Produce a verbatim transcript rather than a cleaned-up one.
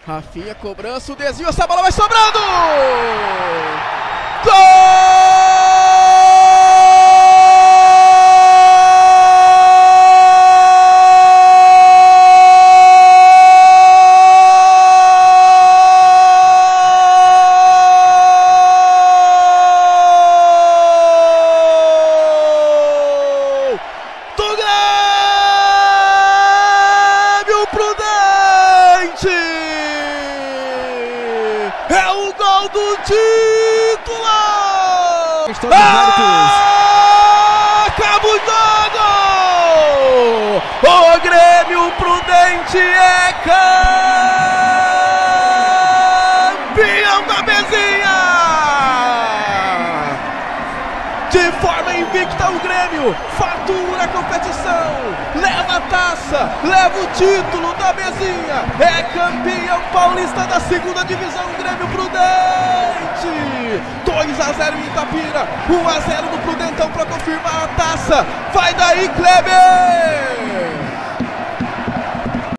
Rafinha, cobrança, o desvio, essa bola vai sobrando! Gol! Do Grêmio Prudente! É o gol do título! Ah, acaba o jogo! O Grêmio Prudente é campeão da mesinha! De forma invicta o Grêmio fatura a competição, leva a taça, leva o título da mesinha, é campeão paulista da segunda divisão, Grêmio Prudente. dois a zero em Itapira, um a zero no Prudentão para confirmar a taça. Vai daí, Kleber!